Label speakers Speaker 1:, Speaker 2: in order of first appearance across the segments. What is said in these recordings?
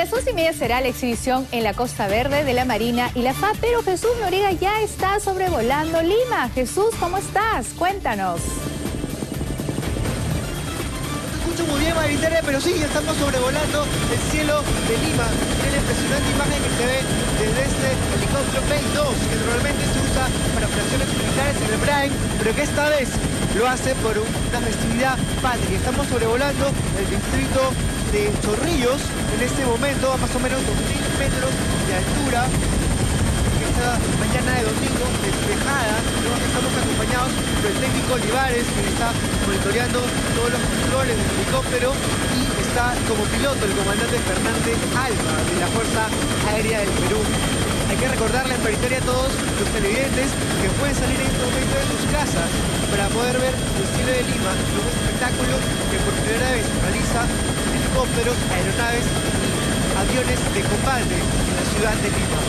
Speaker 1: las 11:30 será la exhibición en la Costa Verde de la Marina y la FA, pero Jesús Noriega ya está sobrevolando Lima. Jesús, ¿cómo estás? Cuéntanos.
Speaker 2: Muy bien, Maritera, pero sí, estamos sobrevolando el cielo de Lima. Miren la impresionante imagen que se ve desde este helicóptero Base 2, que normalmente se usa para operaciones militares en el Brain, pero que esta vez lo hace por una festividad patria. Estamos sobrevolando el distrito de Chorrillos en este momento, a más o menos 2.000 metros de altura. Esta mañana de domingo, despejada, estamos acompañados por el técnico Olivares, que está monitoreando todos los controles del helicóptero, y está como piloto el comandante Fernández Alba, de la Fuerza Aérea del Perú. Hay que recordarles, Maritera, a todos los televidentes que pueden salir en este momento de sus casas para poder ver el cielo de Lima, un espectáculo que por primera vez realiza helicópteros, aeronaves y aviones de combate en la ciudad de Lima.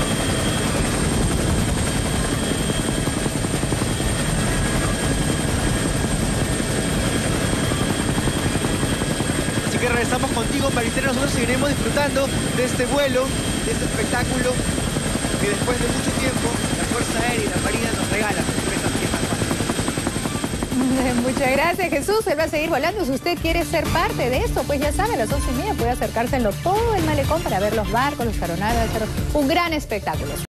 Speaker 2: Que regresamos contigo, Maritera. Nosotros seguiremos disfrutando de este vuelo, de este espectáculo que después de mucho tiempo la Fuerza Aérea y la Marina nos regalan por estas fiestas.
Speaker 1: Muchas gracias, Jesús. Él va a seguir volando. Si usted quiere ser parte de esto, pues ya sabe, a las 11:30 puede acercarse en todo el malecón para ver los barcos, los aeronaves, hacer un gran espectáculo.